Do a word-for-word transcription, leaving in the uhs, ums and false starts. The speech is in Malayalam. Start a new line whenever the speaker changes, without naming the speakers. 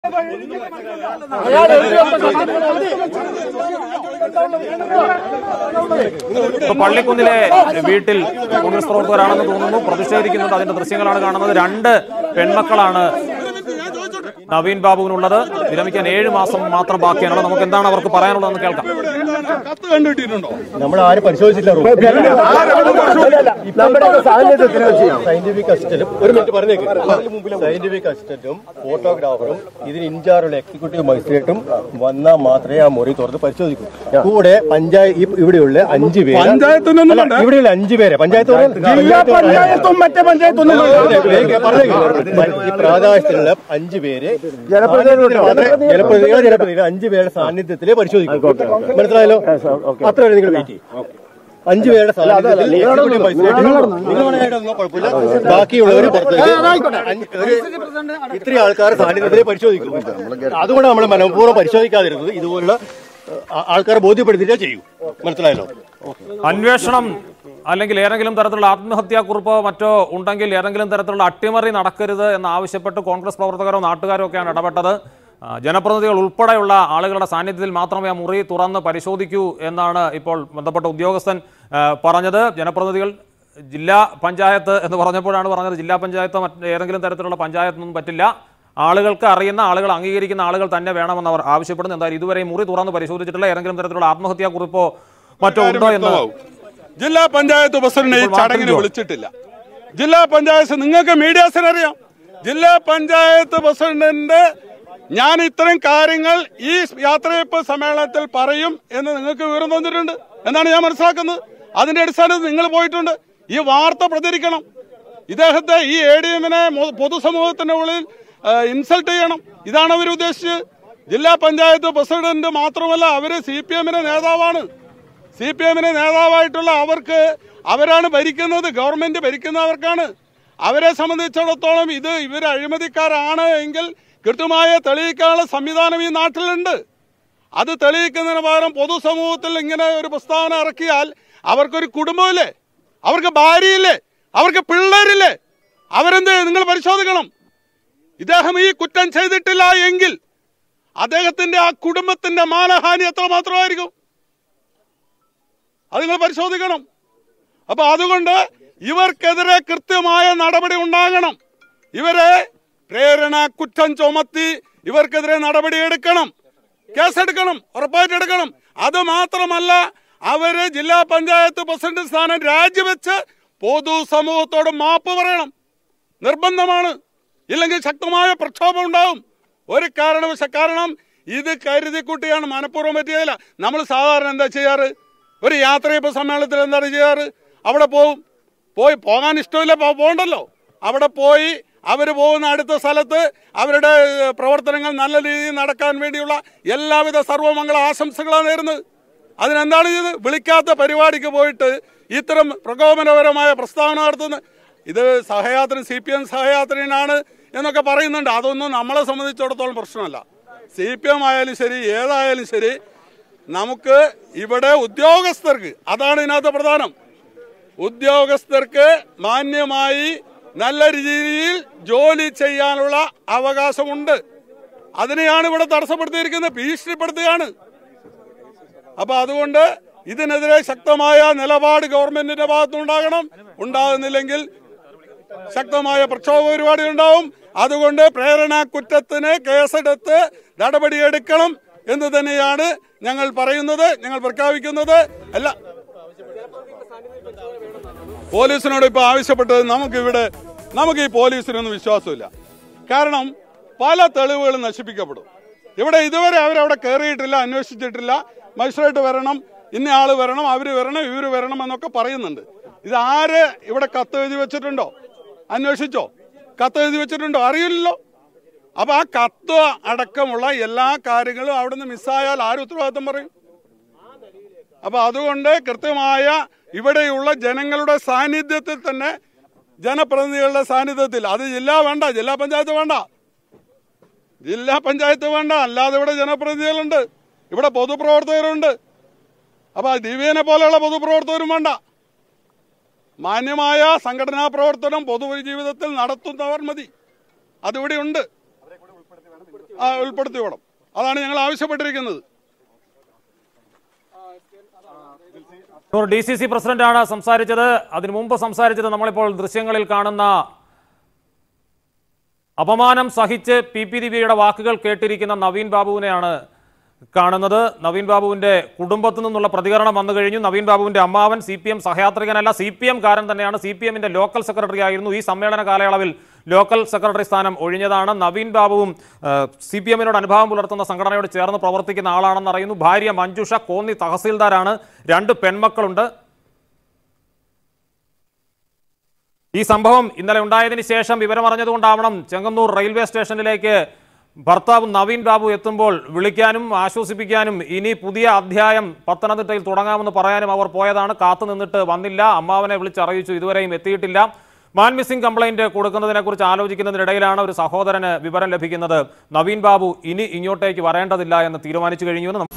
പള്ളിക്കുന്നിലെ വീട്ടിൽ കോൺഗ്രസ് പ്രവർത്തകരാണെന്ന് തോന്നുന്നു, പ്രതിഷേധിക്കുന്നുണ്ട്. അതിന്റെ ദൃശ്യങ്ങളാണ് കാണുന്നത്. രണ്ട് പെൺമക്കളാണ് നവീൻ ബാബുവിനുള്ളത്. വിരമിക്കാൻ ഏഴ് മാസം മാത്രം ബാക്കിയാണുള്ളത്. നമുക്ക് എന്താണ് അവർക്ക് പറയാനുള്ളതെന്ന് കേൾക്കാം.
നമ്മൾ ആരും പരിശോധിച്ചില്ല. സയന്റിഫിക് അസിസ്റ്റന്റും ഒരു മിനിറ്റ് പറഞ്ഞേക്കും സയന്റിഫിക് അസിസ്റ്റന്റും ഫോട്ടോഗ്രാഫറും ഇതിന് ഇൻചാർജുള്ള എക്സിക്യൂട്ടീവ് മജിസ്ട്രേറ്റും വന്നാൽ മാത്രമേ ആ മുറി തുറന്ന് പരിശോധിക്കൂ. കൂടെ പഞ്ചായത്ത് ഇവിടെയുള്ള അഞ്ചു പേര് ഇവിടെയുള്ള അഞ്ചു പേരെ പഞ്ചായത്ത് ഈ പ്രാദേശികത്തിലുള്ള അഞ്ചു പേര് ജനപ്രതിനിധികൾ ജനപ്രതിനിധികൾ അഞ്ചു പേരുടെ സാന്നിധ്യത്തിലേ പരിശോധിക്കും. മനസ്സിലായല്ലോ? അത്ര നിങ്ങൾ വെയിറ്റ് ചെയ്യും. അഞ്ചു പേരുടെ സാന്നിധ്യത്തിൽ കുഴപ്പമില്ല. ബാക്കിയുള്ളവർ ഇത്രയും ആൾക്കാർ സാന്നിധ്യത്തിലേ പരിശോധിക്കും. അതുകൊണ്ട് നമ്മൾ മനഃപൂർവ്വം പരിശോധിക്കാതിരുന്നത് ഇതുപോലുള്ള ആൾക്കാരെ ബോധ്യപ്പെടുത്തിയിട്ടേ ചെയ്യും. മനസ്സിലായല്ലോ?
അന്വേഷണം അല്ലെങ്കിൽ ഏതെങ്കിലും തരത്തിലുള്ള ആത്മഹത്യാക്കുറിപ്പോ മറ്റോ ഉണ്ടെങ്കിൽ ഏതെങ്കിലും തരത്തിലുള്ള അട്ടിമറി നടക്കരുത് എന്നാവശ്യപ്പെട്ട് കോൺഗ്രസ് പ്രവർത്തകരോ നാട്ടുകാരോ ഒക്കെയാണ് ഇടപെട്ടത്. ജനപ്രതിനിധികൾ ഉൾപ്പെടെയുള്ള ആളുകളുടെ സാന്നിധ്യത്തിൽ മാത്രമേ ആ മുറി തുറന്ന് പരിശോധിക്കൂ എന്നാണ് ഇപ്പോൾ ബന്ധപ്പെട്ട ഉദ്യോഗസ്ഥൻ പറഞ്ഞത്. ജനപ്രതിനിധികൾ ജില്ലാ പഞ്ചായത്ത് എന്ന് പറഞ്ഞപ്പോഴാണ് പറഞ്ഞത് ജില്ലാ പഞ്ചായത്ത് മറ്റ് ഏതെങ്കിലും തരത്തിലുള്ള പഞ്ചായത്തൊന്നും പറ്റില്ല, ആളുകൾക്ക് അറിയുന്ന ആളുകൾ അംഗീകരിക്കുന്ന ആളുകൾ തന്നെ വേണമെന്ന് അവർ ആവശ്യപ്പെടുന്നു. എന്തായാലും ഇതുവരെ മുറി തുറന്ന് പരിശോധിച്ചിട്ടില്ല. ഏതെങ്കിലും തരത്തിലുള്ള ആത്മഹത്യാക്കുറിപ്പോ മറ്റോ ഉണ്ടോ എന്ന്
ജില്ലാ പഞ്ചായത്ത് പ്രസിഡന്റ് ഈ ചടങ്ങിന് വിളിച്ചിട്ടില്ല. ജില്ലാ പഞ്ചായത്ത് നിങ്ങൾക്ക് മീഡിയാസിന് അറിയാം. ജില്ലാ പഞ്ചായത്ത് പ്രസിഡന്റിന്റെ ഞാൻ ഇത്തരം കാര്യങ്ങൾ ഈ യാത്രയപ്പ് സമ്മേളനത്തിൽ പറയും എന്ന് നിങ്ങൾക്ക് വിവരം തന്നിട്ടുണ്ട് എന്നാണ് ഞാൻ മനസ്സിലാക്കുന്നത്. അതിന്റെ അടിസ്ഥാനത്തിൽ നിങ്ങൾ പോയിട്ടുണ്ട്. ഈ വാർത്ത പ്രചരിക്കണം. ഇദ്ദേഹത്തെ ഈ എ ഡി എമ്മിനെ പൊതുസമൂഹത്തിന്റെ ഉള്ളിൽ ഇൻസൾട്ട് ചെയ്യണം. ഇതാണ് അവർ ഉദ്ദേശിച്ചത്. ജില്ലാ പഞ്ചായത്ത് പ്രസിഡന്റ് മാത്രമല്ല, അവര് സി പി എമ്മിന്റെ നേതാവാണ്. സി പി എമ്മിന്റെ നേതാവായിട്ടുള്ള അവർക്ക് അവരാണ് ഭരിക്കുന്നത്, ഗവൺമെന്റ് ഭരിക്കുന്നവർക്കാണ്. അവരെ സംബന്ധിച്ചിടത്തോളം ഇത് ഇവർ അഴിമതിക്കാരാണ് എങ്കിൽ കൃത്യമായ തെളിയിക്കാനുള്ള സംവിധാനം ഈ നാട്ടിലുണ്ട്. അത് തെളിയിക്കുന്നതിന് പകരം പൊതുസമൂഹത്തിൽ ഇങ്ങനെ ഒരു പ്രസ്താവന ഇറക്കിയാൽ അവർക്കൊരു കുടുംബമില്ലേ, അവർക്ക് ഭാര്യയില്ലേ, അവർക്ക് പിള്ളേരില്ലേ, അവരെന്ത് നിങ്ങൾ പരിശോധിക്കണം. ഇദ്ദേഹം ഈ കുറ്റം ചെയ്തിട്ടില്ല എങ്കിൽ അദ്ദേഹത്തിന്റെ ആ കുടുംബത്തിന്റെ മാനഹാനി എത്രമാത്രമായിരിക്കും അത് നിങ്ങൾ പരിശോധിക്കണം. അപ്പൊ അതുകൊണ്ട് ഇവർക്കെതിരെ കൃത്യമായ നടപടി ഉണ്ടാകണം. ഇവരെ പ്രേരണ കുറ്റം ചുമത്തി ഇവർക്കെതിരെ നടപടി എടുക്കണം, കേസെടുക്കണം, ഉറപ്പായിട്ട് എടുക്കണം. അത് മാത്രമല്ല, അവര് ജില്ലാ പഞ്ചായത്ത് പ്രസിഡന്റ് സ്ഥാനം രാജിവെച്ച് പൊതുസമൂഹത്തോട് മാപ്പ് പറയണം, നിർബന്ധമാണ്. ഇല്ലെങ്കിൽ ശക്തമായ പ്രക്ഷോഭം ഉണ്ടാവും. ഒരു കാരണവശ കാരണം ഇത് കരുതിക്കുട്ടിയാണ്, മനഃപൂർവ്വം പറ്റിയതല്ല. നമ്മൾ സാധാരണ എന്താ ചെയ്യാറ്? ഒരു യാത്രയപ്പ് സമ്മേളനത്തിൽ എന്താണ് ചെയ്യാറ്? അവിടെ പോവും. പോയി പോകാൻ ഇഷ്ടമില്ല, പോകണ്ടല്ലോ. അവിടെ പോയി അവർ പോകുന്ന അടുത്ത സ്ഥലത്ത് അവരുടെ പ്രവർത്തനങ്ങൾ നല്ല രീതിയിൽ നടക്കാൻ വേണ്ടിയുള്ള എല്ലാവിധ സർവ്വമംഗള ആശംസകളാണ് നേരുന്നത്. അതിനെന്താണ് ചെയ്തത്? വിളിക്കാത്ത പരിപാടിക്ക് പോയിട്ട് ഇത്തരം പ്രകോപനപരമായ പ്രസ്താവന നടത്തുന്നത്. ഇത് സഹയാത്രി സി പി എം സഹയാത്രിനാണ് എന്നൊക്കെ പറയുന്നുണ്ട്. അതൊന്നും നമ്മളെ സംബന്ധിച്ചിടത്തോളം പ്രശ്നമല്ല. സി പി എം ആയാലും ശരി, ഏതായാലും ശരി, നമുക്ക് ഇവിടെ ഉദ്യോഗസ്ഥർക്ക്, അതാണ് ഇതിനകത്ത് പ്രധാനം, ഉദ്യോഗസ്ഥർക്ക് മാന്യമായി നല്ല രീതിയിൽ ജോലി ചെയ്യാനുള്ള അവകാശമുണ്ട്. അതിനെയാണ് ഇവിടെ തടസ്സപ്പെടുത്തിയിരിക്കുന്നത്, ഭീഷണിപ്പെടുത്തുകയാണ്. അപ്പൊ അതുകൊണ്ട് ഇതിനെതിരെ ശക്തമായ നിലപാട് ഗവൺമെന്റിന്റെ ഭാഗത്തുനിന്നുണ്ടാകണം. ഉണ്ടാകുന്നില്ലെങ്കിൽ ശക്തമായ പ്രക്ഷോഭ പരിപാടി ഉണ്ടാവും. അതുകൊണ്ട് പ്രേരണ കുറ്റത്തിന് കേസെടുത്ത് നടപടിയെടുക്കണം എന്ന് തന്നെയാണ് ഞങ്ങൾ പറയുന്നത്, ഞങ്ങൾ പ്രഖ്യാപിക്കുന്നത്. അല്ല, പോലീസിനോട് ഇപ്പൊ ആവശ്യപ്പെട്ടത് നമുക്കിവിടെ നമുക്ക് ഈ പോലീസിനൊന്നും വിശ്വാസമില്ല. കാരണം പല തെളിവുകളും നശിപ്പിക്കപ്പെടും. ഇവിടെ ഇതുവരെ അവരവിടെ കയറിയിട്ടില്ല, അന്വേഷിച്ചിട്ടില്ല. മജിസ്ട്രേറ്റ് വരണം, ഇന്ന ആള് വരണം, അവര് വരണം, ഇവര് വരണം എന്നൊക്കെ പറയുന്നുണ്ട്. ഇത് ആര് ഇവിടെ കത്ത് എഴുതി വെച്ചിട്ടുണ്ടോ? അന്വേഷിച്ചോ? കത്ത് എഴുതി വെച്ചിട്ടുണ്ടോ? അറിയില്ലല്ലോ. അപ്പൊ ആ കത്ത് അടക്കമുള്ള എല്ലാ കാര്യങ്ങളും അവിടെ നിന്ന് മിസ്സായാൽ ആര് ഉത്തരവാദിത്വം പറയും? അപ്പൊ അതുകൊണ്ട് കൃത്യമായ ഇവിടെയുള്ള ജനങ്ങളുടെ സാന്നിധ്യത്തിൽ തന്നെ, ജനപ്രതിനിധികളുടെ സാന്നിധ്യത്തിൽ, അത് ജില്ലാ വേണ്ട, ജില്ലാ പഞ്ചായത്ത് വേണ്ട, ജില്ലാ പഞ്ചായത്ത് വേണ്ട, അല്ലാതെ ഇവിടെ ജനപ്രതിനിധികളുണ്ട്, ഇവിടെ പൊതുപ്രവർത്തകരുണ്ട്. അപ്പൊ ദിവ്യനെ പോലെയുള്ള പൊതുപ്രവർത്തകരും വേണ്ട. മാന്യമായ സംഘടനാ പ്രവർത്തനം പൊതുജീവിതത്തിൽ നടത്തുന്നവർ മതി. അതിവിടെ ഉണ്ട്. ഉൾപ്പെടുത്തിയോണം. അതാണ് ഞങ്ങൾ ആവശ്യപ്പെട്ടിരിക്കുന്നത്.
ഡി സി സി പ്രസിഡന്റാണ് സംസാരിച്ചത്. അതിനു മുമ്പ് സംസാരിച്ചത് നമ്മളിപ്പോൾ ദൃശ്യങ്ങളിൽ കാണുന്ന അപമാനം സഹിച്ച് പി പി ദിവ്യയുടെ വാക്കുകൾ കേട്ടിരിക്കുന്ന നവീൻ ബാബുവിനെയാണ് കാണുന്നത്. നവീൻ ബാബുവിന്റെ കുടുംബത്തിൽ നിന്നുള്ള പ്രതികരണം വന്നു കഴിഞ്ഞു. നവീൻ ബാബുവിന്റെ അമ്മാവൻ സി പി എം സഹയാത്രികനല്ല, സി പി എം കാരൻ തന്നെയാണ്. സി പി എമ്മിന്റെ ലോക്കൽ സെക്രട്ടറി ആയിരുന്നു. ഈ സമ്മേളന കാലയളവിൽ ലോക്കൽ സെക്രട്ടറി സ്ഥാനം ഒഴിഞ്ഞതാണ്. നവീൻ ബാബുവും സി പി എമ്മിനോട് അനുഭാവം പുലർത്തുന്ന സംഘടനയോട് ചേർന്ന് പ്രവർത്തിക്കുന്ന ആളാണെന്ന് അറിയുന്നു. ഭാര്യ മഞ്ജുഷ കോന്നി തഹസീൽദാരാണ്. രണ്ട് പെൺമക്കളുണ്ട്. ഈ സംഭവം ഇന്നലെ ഉണ്ടായതിനു ശേഷം വിവരമറിഞ്ഞതുകൊണ്ടാവണം ചെങ്ങന്നൂർ റെയിൽവേ സ്റ്റേഷനിലേക്ക് ഭർത്താവ് നവീൻ ബാബു എത്തുമ്പോൾ വിളിക്കാനും ആശ്വസിപ്പിക്കാനും ഇനി പുതിയ അധ്യായം പത്തനംതിട്ടയിൽ തുടങ്ങാമെന്ന് പറയാനും അവർ പോയതാണ്. കാത്തു നിന്നിട്ട് വന്നില്ല. അമ്മാവനെ വിളിച്ചറിയിച്ചു, ഇതുവരെയും എത്തിയിട്ടില്ല. മാൻ മിസ്സിംഗ് കംപ്ലൈന്റ് കൊടുക്കുന്നതിനെ കുറിച്ച് ആലോചിക്കുന്നതിനിടയിലാണ് ഒരു സഹോദരന് വിവരം ലഭിക്കുന്നത്. നവീൻ ബാബു ഇനി ഇങ്ങോട്ടേക്ക് വരേണ്ടതില്ല എന്ന് തീരുമാനിച്ചു കഴിഞ്ഞു.